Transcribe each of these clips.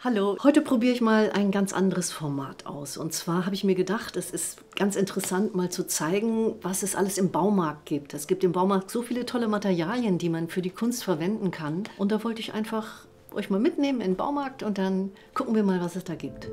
Hallo, heute probiere ich mal ein ganz anderes Format aus. Und zwar habe ich mir gedacht, es ist ganz interessant, mal zu zeigen, was es alles im Baumarkt gibt. Es gibt im Baumarkt so viele tolle Materialien, die man für die Kunst verwenden kann. Und da wollte ich einfach euch mal mitnehmen in den Baumarkt und dann gucken wir mal, was es da gibt.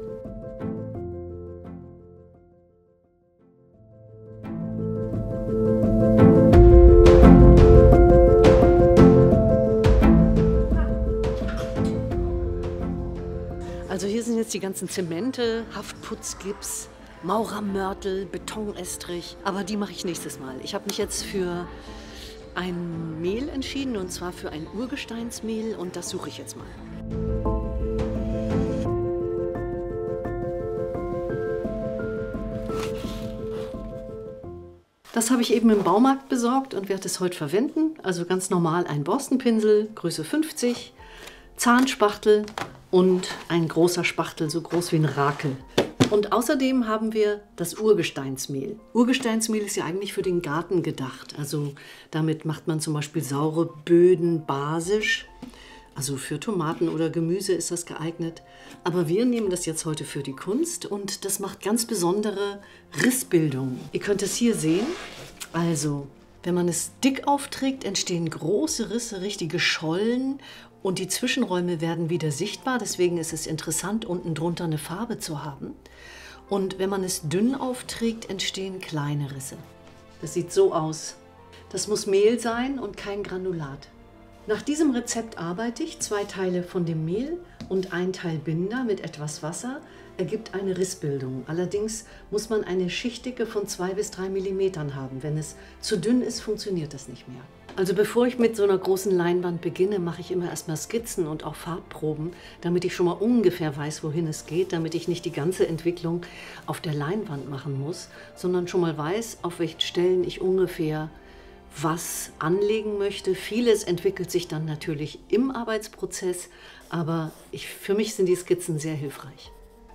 Also hier sind jetzt die ganzen Zemente, Haftputzgips, Maurermörtel, Betonestrich. Aber die mache ich nächstes Mal. Ich habe mich jetzt für ein Mehl entschieden, und zwar für ein Urgesteinsmehl, und das suche ich jetzt mal. Das habe ich eben im Baumarkt besorgt und werde es heute verwenden. Also ganz normal ein Borstenpinsel, Größe 50, Zahnspachtel und ein großer Spachtel, so groß wie ein Rakel. Und außerdem haben wir das Urgesteinsmehl. Urgesteinsmehl ist ja eigentlich für den Garten gedacht. Also damit macht man zum Beispiel saure Böden basisch. Also für Tomaten oder Gemüse ist das geeignet. Aber wir nehmen das jetzt heute für die Kunst und das macht ganz besondere Rissbildungen. Ihr könnt es hier sehen. Also, wenn man es dick aufträgt, entstehen große Risse, richtige Schollen. Und die Zwischenräume werden wieder sichtbar, deswegen ist es interessant, unten drunter eine Farbe zu haben. Und wenn man es dünn aufträgt, entstehen kleine Risse. Das sieht so aus. Das muss Mehl sein und kein Granulat. Nach diesem Rezept arbeite ich. 2 Teile von dem Mehl und 1 Teil Binder mit etwas Wasser ergibt eine Rissbildung. Allerdings muss man eine Schichtdicke von 2 bis 3 mm haben. Wenn es zu dünn ist, funktioniert das nicht mehr. Also bevor ich mit so einer großen Leinwand beginne, mache ich immer erstmal Skizzen und auch Farbproben, damit ich schon mal ungefähr weiß, wohin es geht, damit ich nicht die ganze Entwicklung auf der Leinwand machen muss, sondern schon mal weiß, auf welchen Stellen ich ungefähr was anlegen möchte. Vieles entwickelt sich dann natürlich im Arbeitsprozess, aber für mich sind die Skizzen sehr hilfreich.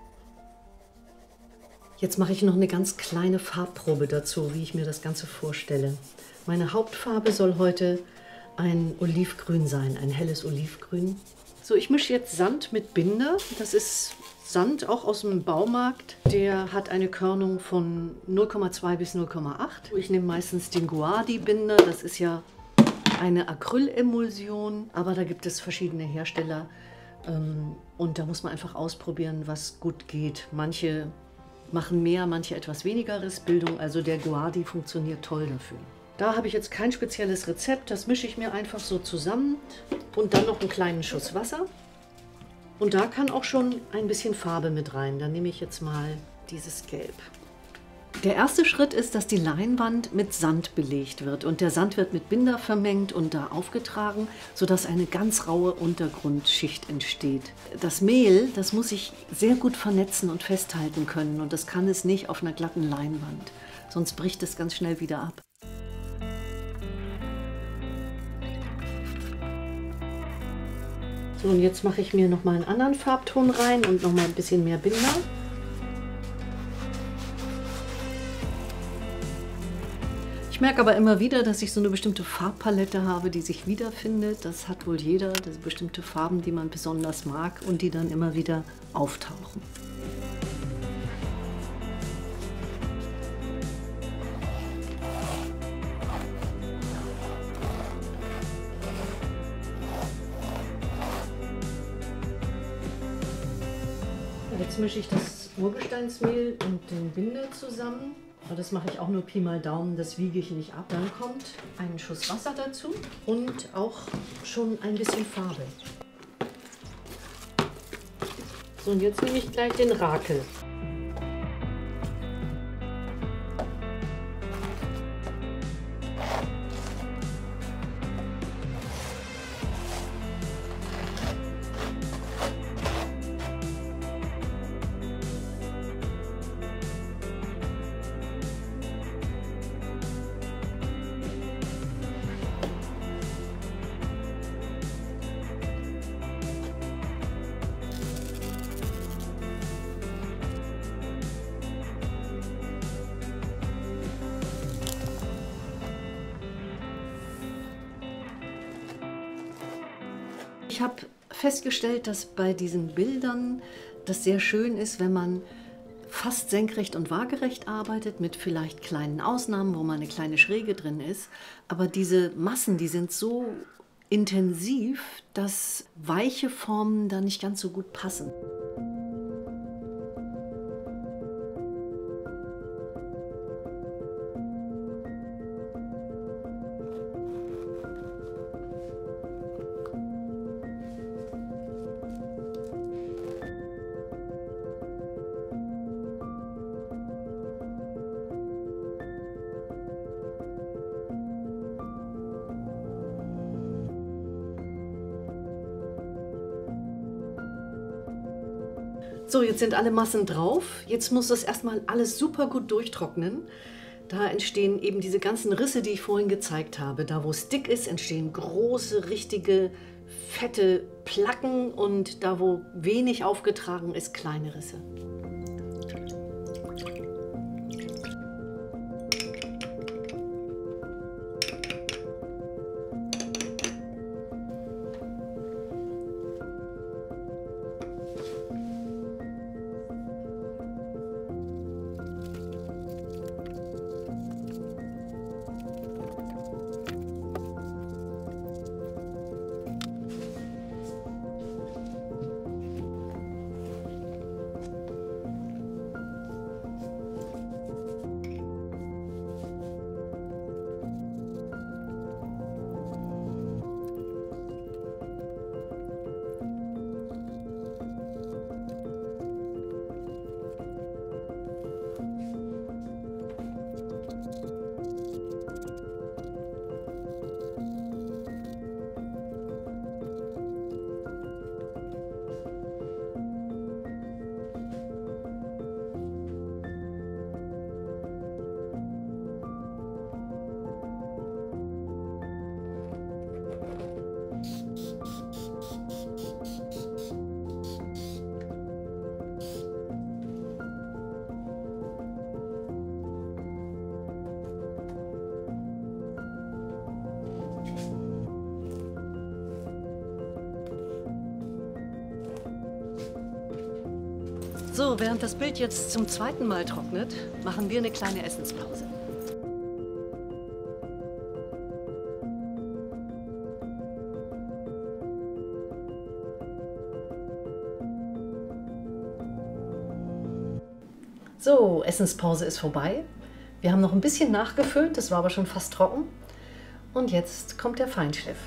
Jetzt mache ich noch eine ganz kleine Farbprobe dazu, wie ich mir das Ganze vorstelle. Meine Hauptfarbe soll heute ein Olivgrün sein, ein helles Olivgrün. So, ich mische jetzt Sand mit Binder. Das ist Sand auch aus dem Baumarkt. Der hat eine Körnung von 0,2 bis 0,8. Ich nehme meistens den Guardi-Binder. Das ist ja eine Acrylemulsion, aber da gibt es verschiedene Hersteller. Und da muss man einfach ausprobieren, was gut geht. Manche machen mehr, manche etwas weniger Rissbildung. Also der Guardi funktioniert toll dafür. Da habe ich jetzt kein spezielles Rezept, das mische ich mir einfach so zusammen und dann noch einen kleinen Schuss Wasser. Und da kann auch schon ein bisschen Farbe mit rein. Dann nehme ich jetzt mal dieses Gelb. Der erste Schritt ist, dass die Leinwand mit Sand belegt wird und der Sand wird mit Binder vermengt und da aufgetragen, sodass eine ganz raue Untergrundschicht entsteht. Das Mehl, das muss sich sehr gut vernetzen und festhalten können und das kann es nicht auf einer glatten Leinwand, sonst bricht es ganz schnell wieder ab. So, und jetzt mache ich mir noch mal einen anderen Farbton rein und noch mal ein bisschen mehr Binder. Ich merke aber immer wieder, dass ich so eine bestimmte Farbpalette habe, die sich wiederfindet. Das hat wohl jeder, das sind bestimmte Farben, die man besonders mag und die dann immer wieder auftauchen. Jetzt mische ich das Urgesteinsmehl und den Binder zusammen. Aber das mache ich auch nur Pi mal Daumen, das wiege ich nicht ab. Dann kommt ein Schuss Wasser dazu und auch schon ein bisschen Farbe. So, und jetzt nehme ich gleich den Rakel. Ich habe festgestellt, dass bei diesen Bildern das sehr schön ist, wenn man fast senkrecht und waagerecht arbeitet, mit vielleicht kleinen Ausnahmen, wo mal eine kleine Schräge drin ist. Aber diese Massen, die sind so intensiv, dass weiche Formen da nicht ganz so gut passen. So, jetzt sind alle Massen drauf. Jetzt muss das erstmal alles super gut durchtrocknen. Da entstehen eben diese ganzen Risse, die ich vorhin gezeigt habe. Da, wo es dick ist, entstehen große, richtige, fette Placken und da, wo wenig aufgetragen ist, kleine Risse. So, während das Bild jetzt zum zweiten Mal trocknet, machen wir eine kleine Essenspause. So, Essenspause ist vorbei. Wir haben noch ein bisschen nachgefüllt, das war aber schon fast trocken. Und jetzt kommt der Feinschliff.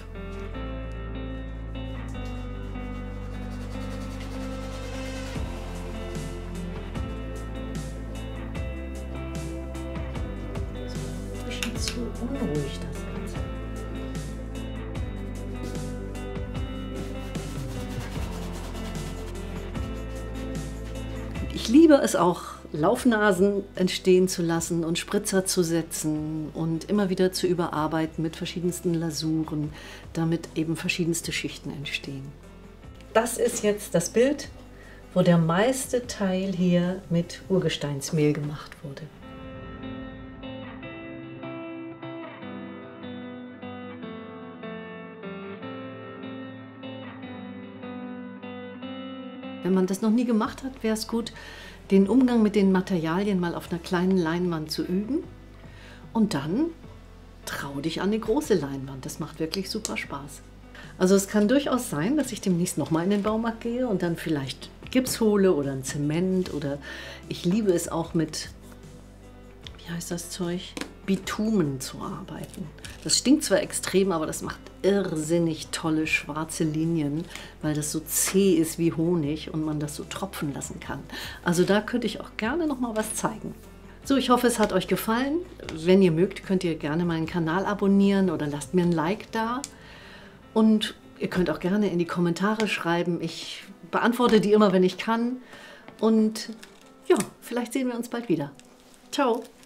Zu unruhig das Ganze. Ich liebe es auch, Laufnasen entstehen zu lassen und Spritzer zu setzen und immer wieder zu überarbeiten mit verschiedensten Lasuren, damit eben verschiedenste Schichten entstehen. Das ist jetzt das Bild, wo der meiste Teil hier mit Urgesteinsmehl gemacht wurde. Wenn man das noch nie gemacht hat, wäre es gut, den Umgang mit den Materialien mal auf einer kleinen Leinwand zu üben. Und dann trau dich an eine große Leinwand. Das macht wirklich super Spaß. Also es kann durchaus sein, dass ich demnächst nochmal in den Baumarkt gehe und dann vielleicht Gips hole oder ein Zement. Oder ich liebe es auch mit, wie heißt das Zeug? Bitumen zu arbeiten. Das stinkt zwar extrem, aber das macht irrsinnig tolle schwarze Linien, weil das so zäh ist wie Honig und man das so tropfen lassen kann. Also da könnte ich auch gerne noch mal was zeigen. So, ich hoffe, es hat euch gefallen. Wenn ihr mögt, könnt ihr gerne meinen Kanal abonnieren oder lasst mir ein Like da. Und ihr könnt auch gerne in die Kommentare schreiben. Ich beantworte die immer, wenn ich kann. Und ja, vielleicht sehen wir uns bald wieder. Ciao!